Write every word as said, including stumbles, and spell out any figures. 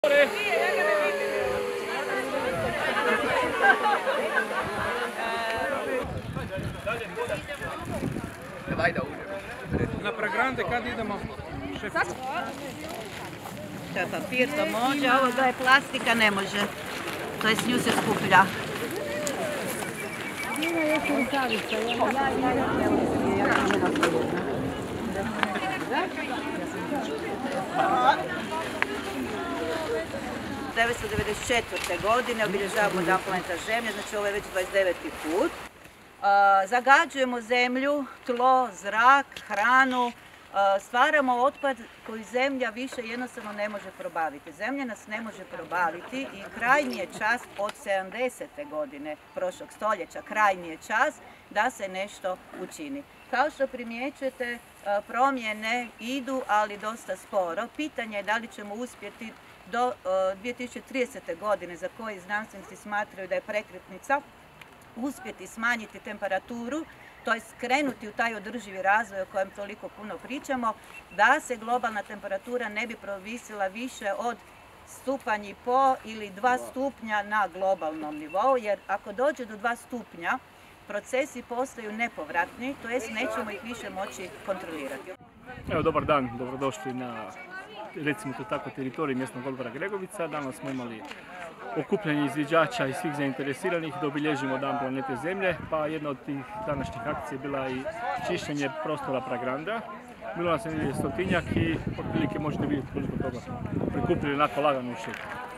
Na pregrande kad idemo? To je papir, to može, ovo da je plastika ne može. To je s nju se skuplja. devetsto devedeset četvrte. godine obilježavamo Dan planeta Zemlje, znači ovo je već dvadeset deveti put. Zagađujemo zemlju, tlo, zrak, hranu, stvaramo otpad koji zemlja više jednostavno ne može probaviti. Zemlja nas ne može probaviti i krajnji je čas od sedamdesete. godine prošlog stoljeća, krajnji je čas da se nešto učini. Kao što primjećujete, promjene idu, ali dosta sporo. Pitanje je da li ćemo uspjeti do dvije tisuće tridesete. godine, za koji znanstvenici smatraju da je prekretnica, uspjeti smanjiti temperaturu, to je skrenuti u taj održivi razvoj o kojem toliko puno pričamo, da se globalna temperatura ne bi provisila više od stupanj i po ili dva stupnja na globalnom nivou, jer ako dođe do dva stupnja, procesi postaju nepovratni, to jest nećemo ih više moći kontrolirati. Evo, dobar dan, dobrodošli na, recimo to tako, teritorij mjesnog odbora Gregovica. Danas smo imali okupljanje izviđača i svih zainteresiranih da obilježimo Dan planete Zemlje, pa jedna od tih današnjih akcija je bila i čišćenje prostora Pragranda. Bilo nas je stotinjak i otprilike možete vidjeti koliko toga prikupili onako lagano u šetnju.